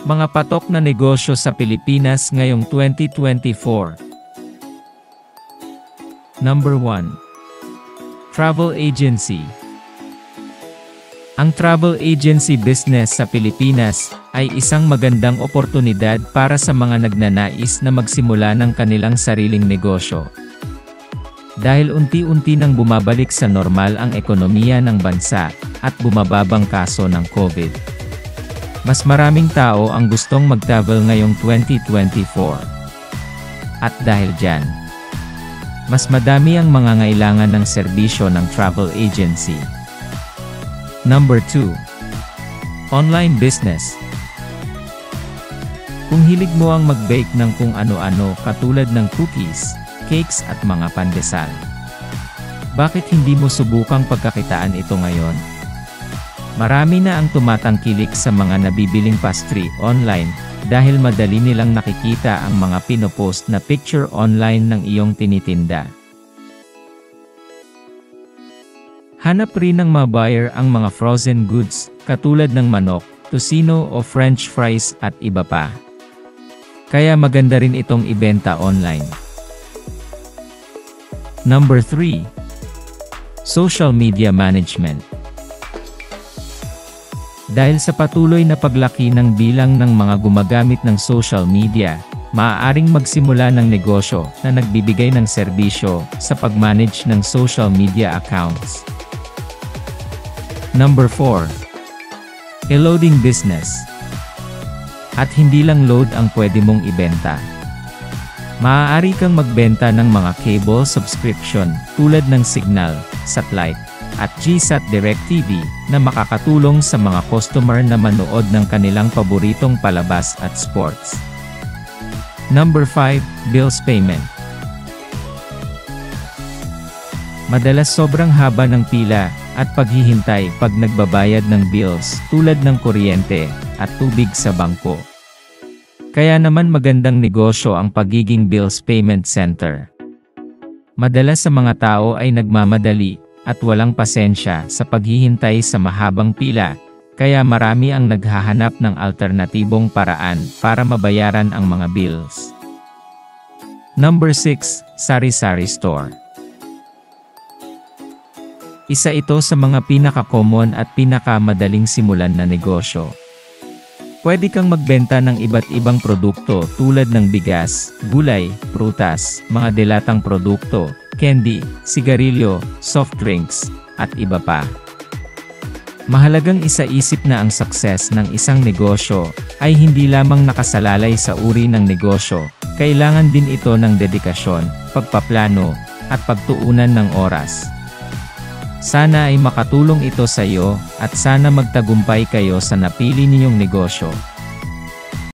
Mga patok na negosyo sa Pilipinas ngayong 2024. Number 1. Travel Agency. Ang travel agency business sa Pilipinas ay isang magandang oportunidad para sa mga nagnanais na magsimula ng kanilang sariling negosyo. Dahil unti-unti nang bumabalik sa normal ang ekonomiya ng bansa at bumababang kaso ng COVID. Mas maraming tao ang gustong mag-travel ngayong 2024. At dahil dyan, mas madami ang mga ngailangan ng serbisyo ng travel agency. Number 2. Online business. Kung hilig mo ang mag-bake ng kung ano-ano katulad ng cookies, cakes at mga pandesal, bakit hindi mo subukang pagkakitaan ito ngayon? Marami na ang tumatangkilik sa mga nabibiling pastry online dahil madali nilang nakikita ang mga pinopost na picture online ng iyong tinitinda. Hanap rin ng mga buyer ang mga frozen goods katulad ng manok, tocino o french fries at iba pa. Kaya maganda rin itong ibenta online. Number 3. Social media management. Dahil sa patuloy na paglaki ng bilang ng mga gumagamit ng social media, maaaring magsimula ng negosyo na nagbibigay ng serbisyo sa pag-manage ng social media accounts. Number 4. E-loading business. At hindi lang load ang pwede mong ibenta. Maaari kang magbenta ng mga cable subscription tulad ng Signal, Satellite, at GSAT DirecTV na makakatulong sa mga customer na manood ng kanilang paboritong palabas at sports. Number 5. Bills payment. Madalas sobrang haba ng pila at paghihintay pag nagbabayad ng bills tulad ng kuryente at tubig sa bangko. Kaya naman magandang negosyo ang pagiging bills payment center. Madalas sa mga tao ay nagmamadali at walang pasensya sa paghihintay sa mahabang pila, kaya marami ang naghahanap ng alternatibong paraan para mabayaran ang mga bills. Number 6. Sari-sari store. Isa ito sa mga pinaka-common at pinaka-madaling simulan na negosyo. Pwede kang magbenta ng iba't ibang produkto tulad ng bigas, gulay, prutas, mga dilatang produkto, candy, sigarilyo, soft drinks, at iba pa. Mahalagang isaisip na ang success ng isang negosyo ay hindi lamang nakasalalay sa uri ng negosyo, kailangan din ito ng dedikasyon, pagpaplano, at pagtuunan ng oras. Sana ay makatulong ito sa iyo at sana magtagumpay kayo sa napili niyong negosyo.